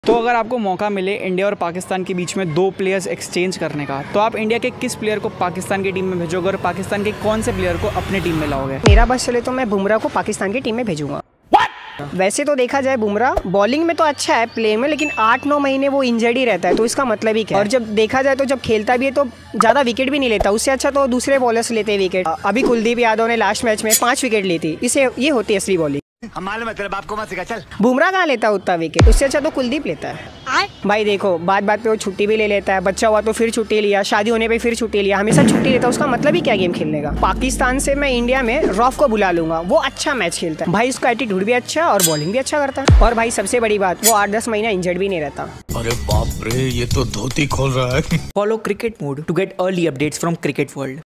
तो अगर आपको मौका मिले इंडिया और पाकिस्तान के बीच में 2 प्लेयर्स एक्सचेंज करने का, तो आप इंडिया के किस प्लेयर को पाकिस्तान की टीम में भेजोगे और पाकिस्तान के कौन से प्लेयर को अपनी टीम में लाओगे? मेरा बस चले तो मैं बुमराह को पाकिस्तान की टीम में भेजूंगा। वैसे तो देखा जाए बुमराह बॉलिंग में तो अच्छा है प्ले में, लेकिन 8-9 महीने वो इंजर्ड ही रहता है, तो इसका मतलब ही क्या है? और जब देखा जाए तो जब खेलता भी है तो ज़्यादा विकेट भी नहीं लेता, उससे अच्छा तो दूसरे बॉलर्स लेते हैं विकेट। अभी कुलदीप यादव ने लास्ट मैच में 5 विकेट ली थी, इसे ये होती है असली बॉलिंग। मालूम है तेरे बाप को मत सिखा, चल। बुमराह कहाँ लेता है उतना विकेट, उससे अच्छा तो कुलदीप लेता है। भाई देखो बात बात पे वो छुट्टी भी ले लेता है, बच्चा हुआ तो फिर छुट्टी लिया, शादी होने पे फिर छुट्टी लिया, हमेशा छुट्टी लेता है, उसका मतलब ही क्या गेम खेलने का। पाकिस्तान से मैं इंडिया में रॉफ को बुला लूंगा, वो अच्छा मैच खेलता है भाई, उसका एटीट्यूड भी अच्छा और बॉलिंग भी अच्छा करता है। और भाई सबसे बड़ी बात, वो 8-10 महीना इंजर्ड भी नहीं रहता। अरे बाप रे, ये तो धोती खोल रहा है। Follow Cricket Mode to get early updates from Cricket World.